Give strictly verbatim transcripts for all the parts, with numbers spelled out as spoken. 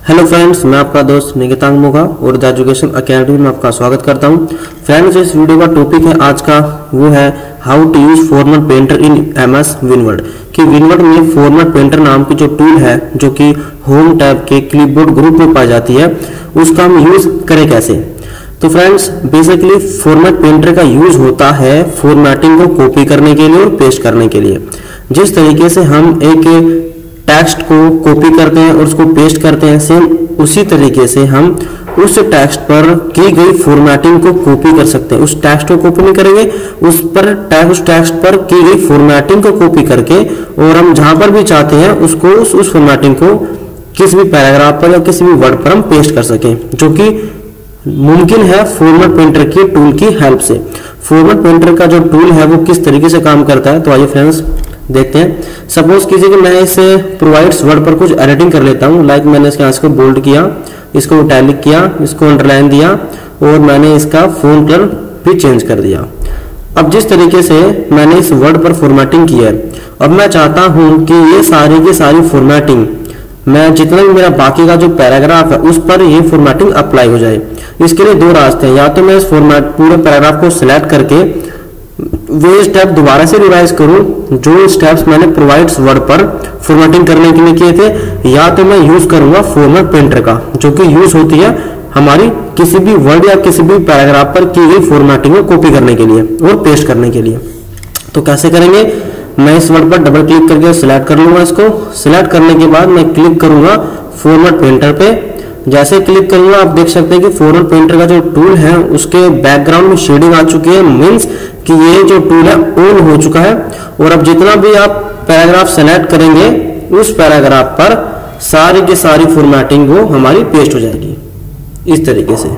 Hello friends, मैं आपका दोस्त निकेतांक मोघा और द एजुकेशन अकेडमी में आपका स्वागत करता हूं। फ्रेंड्स, इस वीडियो का टॉपिक है आज का वो है how to use format painter in MS WinWord. कि विनवर्ड में फॉर्मेट पेंटर नाम की जो टूल है जो कि होम टैब के क्लिपबोर्ड ग्रुप में पाई जाती है, उसका हम यूज करें कैसे। तो फ्रेंड्स, बेसिकली फॉर्मेट पेंटर का यूज होता है फॉर्मेटिंग को कॉपी करने के लिए और पेस्ट करने के लिए। जिस तरीके से हम एक टेक्स्ट को कॉपी करते हैं और उसको पेस्ट करते हैं, सेम उसी तरीके से हम उस टेक्स्ट पर की गई फॉर्मेटिंग को कॉपी कर सकते हैं। उस टेक्स्ट को कॉपी नहीं करेंगे, उस पर उस टेक्स्ट पर की गई फॉर्मेटिंग को कॉपी करके और हम जहां पर भी चाहते हैं उसको उस, उस फॉर्मेटिंग को किसी भी पैराग्राफ पर या किसी भी वर्ड पर हम पेस्ट कर सकें, जो कि मुमकिन है फॉर्मेट पेंटर की टूल की हेल्प से। फॉर्मेट पेंटर का जो टूल है वो किस तरीके से काम करता है, तो आइए फ्रेंड्स देखते हैं। सपोज कीजिए कि मैं इसे प्रोवाइड्स वर्ड पर कुछ एडिटिंग कर लेता हूं। लाइक मैंने इसके आंसर को बोल्ड किया, इसको इटैलिक किया, इसको अंडरलाइन दिया और मैंने इसका फॉन्ट कलर भी चेंज कर दिया। अब जिस तरीके से मैंने इस वर्ड पर फॉर्मेटिंग की है, अब मैं चाहता हूं कि ये सारी की सारी फॉर्मेटिंग मैं जितना भी मेरा बाकी का जो पैराग्राफ है उस पर ये फॉर्मेटिंग अप्लाई हो जाए। इसके लिए दो रास्ते हैं, या तो मैं इस फॉर्मेट पूरे पैराग्राफ को सिलेक्ट करके वे स्टेप दोबारा से रिवाइज करूं जो स्टेप्स मैंने प्रोवाइड्स वर्ड पर फॉर्मेटिंग करने के लिए किए थे, या तो मैं यूज करूंगा फॉर्मेट पेंटर का, जो कि यूज होती है हमारी किसी भी वर्ड या किसी भी पैराग्राफ पर की गई फॉर्मेटिंग को कॉपी करने के लिए और पेस्ट करने के लिए। तो कैसे करेंगे, मैं इस वर्ड पर डबल क्लिक करके सिलेक्ट कर लूंगा। इसको सिलेक्ट करने के बाद मैं क्लिक करूंगा फॉर्मेट पेंटर पे। जैसे क्लिक करूंगा आप देख सकते हैं कि फॉर्मेट पेंटर का जो टूल है उसके बैकग्राउंड में शेडिंग आ चुकी है, मीन्स कि ये जो टूल है ऑन हो चुका है। और अब जितना भी आप पैराग्राफ सेलेक्ट करेंगे उस पैराग्राफ पर सारी की सारी फॉर्मेटिंग वो हमारी पेस्ट हो जाएगी इस तरीके से।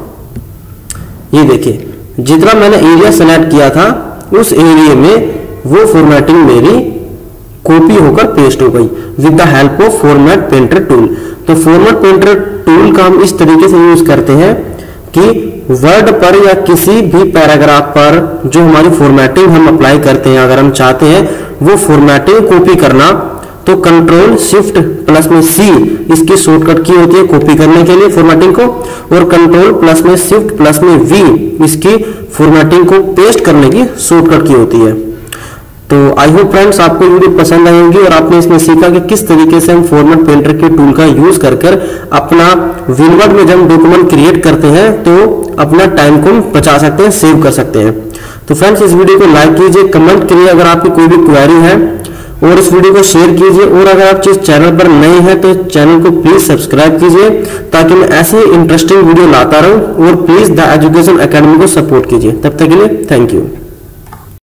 ये देखिए, जितना मैंने एरिया सेलेक्ट किया था उस एरिया में वो फॉर्मेटिंग मेरी कॉपी होकर पेस्ट हो गई with the help of format painter tool. तो फॉर्मेट पेंटर टूल का हम इस तरीके से यूज करते हैं कि वर्ड पर या किसी भी पैराग्राफ पर जो हमारी फॉर्मेटिंग हम अप्लाई करते हैं, अगर हम चाहते हैं वो फॉर्मेटिंग कॉपी करना, तो कंट्रोल शिफ्ट प्लस में सी इसकी शॉर्टकट की होती है कॉपी करने के लिए फॉर्मेटिंग को, और कंट्रोल प्लस में शिफ्ट प्लस में वी इसकी फॉर्मेटिंग को पेस्ट करने की शॉर्टकट की होती है। तो आई होप फ्रेंड्स आपको वीडियो पसंद आई होगी और आपने इसमें सीखा कि किस तरीके से हम फॉर्मेट पेंटर के टूल का यूज कर कर अपना विनवर्ड में जब डॉक्यूमेंट क्रिएट करते हैं तो अपना टाइम को बचा सकते हैं, सेव कर सकते हैं। तो फ्रेंड्स, इस वीडियो को लाइक कीजिए, कमेंट करिए अगर आपकी कोई भी क्वेरी है, और इस वीडियो को शेयर कीजिए। और अगर आप जिस चैनल पर नए हैं तो चैनल को प्लीज सब्सक्राइब कीजिए ताकि मैं ऐसे इंटरेस्टिंग वीडियो लाता रहूं। और प्लीज द एजुकेशन अकेडमी को सपोर्ट कीजिए। तब तक के लिए थैंक यू।